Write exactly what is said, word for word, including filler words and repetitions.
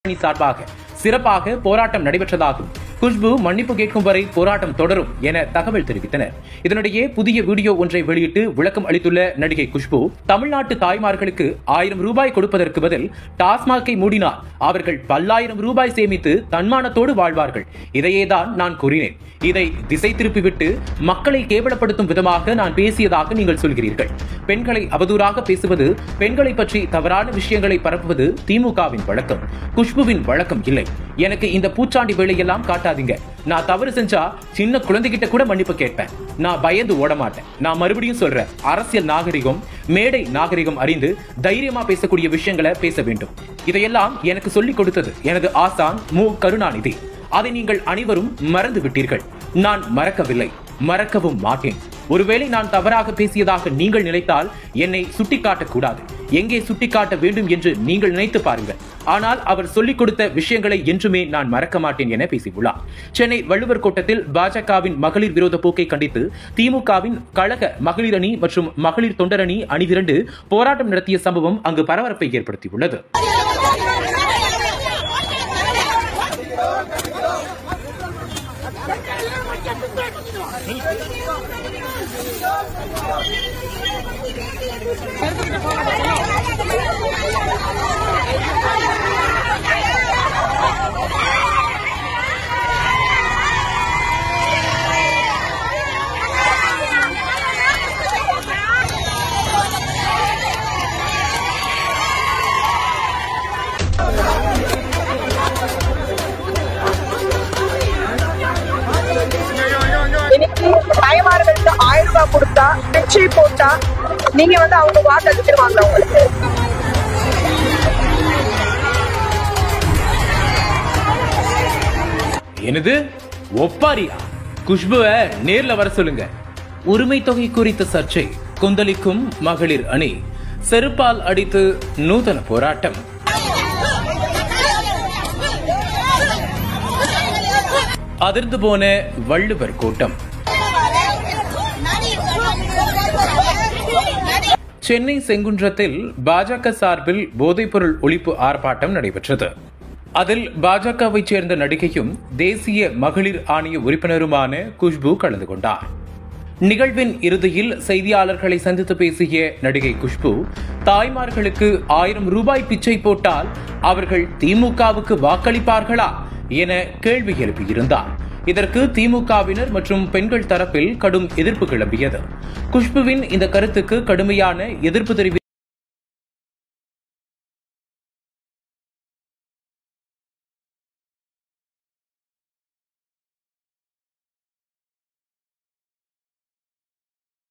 சார்பாக சிறப்பாக போராட்டம் நடைபெற்றதாகும். குஷ்பு மன்னிப்பு கேட்கும் வரை போராட்டம் தொடரும் என தகவல் தெரிவித்தனர். இதனிடையே புதிய வீடியோ ஒன்றை வெளியிட்டு விளக்கம் அளித்துள்ள நடிகை குஷ்பு, தமிழ்நாட்டு தாய்மார்களுக்கு ஆயிரம் ரூபாய் கொடுப்பதற்கு பதில் டாஸ்மாகை மூடினார் அவர்கள் பல்லாயிரம் ரூபாய் சேமித்து தன்மானத்தோடு வாழ்வார்கள். இதையேதான் நான் கூறினேன். இதை திசை திருப்பிவிட்டு மக்களை கேவலப்படுத்தும் விதமாக நான் பேசியதாக நீங்கள் சொல்கிறீர்கள். பெண்களை அவதூறாக பேசுவது, பெண்களை பற்றி தவறான விஷயங்களை பரப்புவது திமுகவின் வழக்கம், குஷ்புவின் வழக்கம் இல்லை. எனக்கு இந்த பூச்சாண்டி வேலையெல்லாம் காட்டாதீங்க. நான் தவறு செஞ்சா சின்ன குழந்தைகிட்ட கூட மன்னிப்பு கேட்பேன். நான் பயந்து ஓட மாட்டேன். நான் மறுபடியும் சொல்றேன், அரசியல் நாகரிகம், மேடை நாகரிகம் அறிந்து தைரியமா பேசக்கூடிய விஷயங்களை பேச வேண்டும். இதையெல்லாம் எனக்கு சொல்லிக் கொடுத்தது எனது ஆசான் மு கருணாநிதி. அதை நீங்கள் அனைவரும் மறந்து விட்டீர்கள். நான் மறக்கவில்லை, மறக்கவும் மாட்டேன். ஒருவேளை நான் தவறாக பேசியதாக நீங்கள் நினைத்தால் என்னை சுட்டிக்காட்டக் கூடாது. எங்கே சுட்டிக்காட்ட வேண்டும் என்று நீங்கள் நினைத்து பாருங்கள். ஆனால் அவர் சொல்லிக் கொடுத்த விஷயங்களை என்றுமே நான் மறக்க மாட்டேன் என பேசியுள்ளார். சென்னை வள்ளுவர் கோட்டத்தில் பாஜகவின் மகளிர் விரோத போக்கை கண்டித்து திமுகவின் கழக மகளிர் அணி மற்றும் மகளிர் தொண்டரணி அணிதிரண்டு போராட்டம் நடத்திய சம்பவம் அங்கு பரபரப்பை ஏற்படுத்தியுள்ளது. தாய்மார்களுக்கு ஆயிரம் ரூபாய் கொடுத்தா பிச்சை போட்டா நீங்க வந்து அவங்க வாக்கு அளிச்சிருவாங்க. உங்களுக்கு என்னது ஒப்பாரியா? குஷ்புவை நேர்ல வர சொல்லுங்க. உரிமை தொகை குறித்த சர்ச்சை கொந்தளிக்கும் மகளிர் அணி, செருப்பால் அடித்து நூதன போராட்டம். அதிர்ந்து போன வள்ளுவர் கூட்டம். சென்னை செங்குன்றத்தில் பாஜக சார்பில் போதைப்பொருள் ஒழிப்பு ஆர்ப்பாட்டம் நடைபெற்றது. அதில் பாஜகவைச் சேர்ந்த நடிகையும் தேசிய மகளிர் ஆணைய உறுப்பினருமான குஷ்பு கலந்து கொண்டார். நிகழ்வின் இறுதியில் செய்தியாளர்களை சந்தித்து பேசிய நடிகை குஷ்பு, தாய்மார்களுக்கு ஆயிரம் ரூபாய் பிச்சை போட்டால் அவர்கள் திமுகவுக்கு வாக்களிப்பார்களா என கேள்வி எழுப்பியிருந்தார். இதற்கு திமுகவினர் மற்றும் பெண்கள் தரப்பில் கடும் எதிர்ப்பு கிளம்பியது. குஷ்புவின் இந்த கருத்துக்கு கடுமையான எதிர்ப்பு தெரிவித்த